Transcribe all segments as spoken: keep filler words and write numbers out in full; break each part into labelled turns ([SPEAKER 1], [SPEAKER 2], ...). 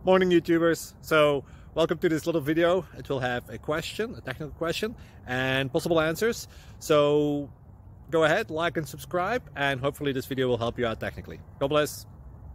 [SPEAKER 1] Morning YouTubers. So welcome to this little video. It will have a question, a technical question, and possible answers. So go ahead, like and subscribe, and hopefully this video will help you out technically. God bless.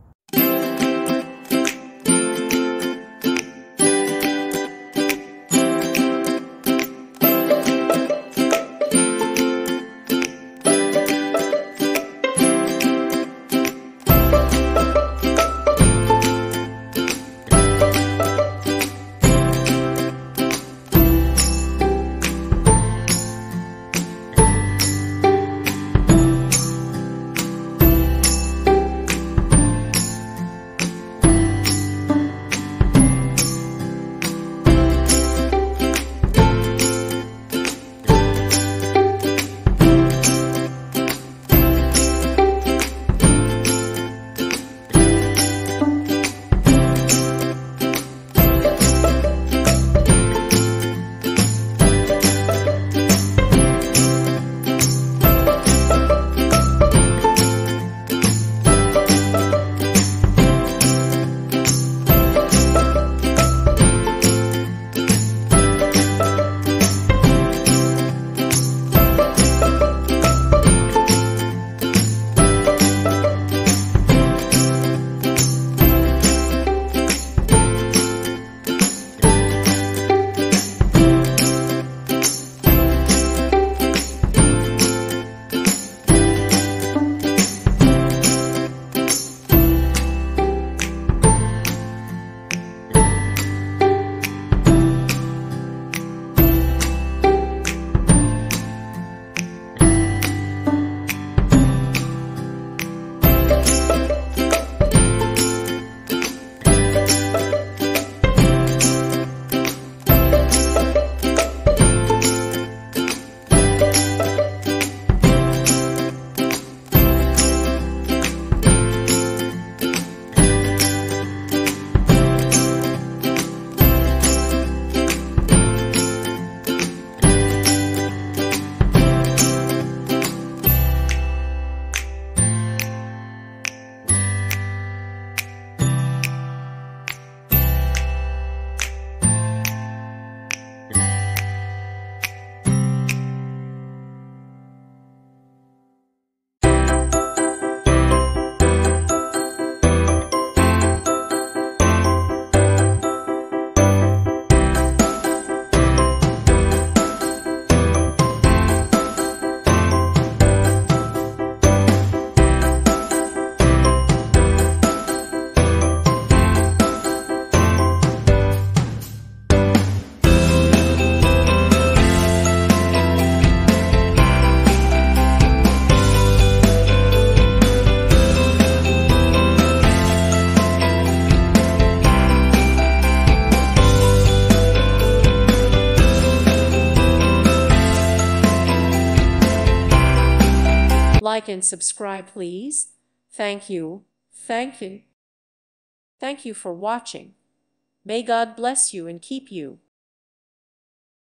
[SPEAKER 2] Like and subscribe, please. Thank you. Thank you. Thank you for watching. May God bless you and keep you.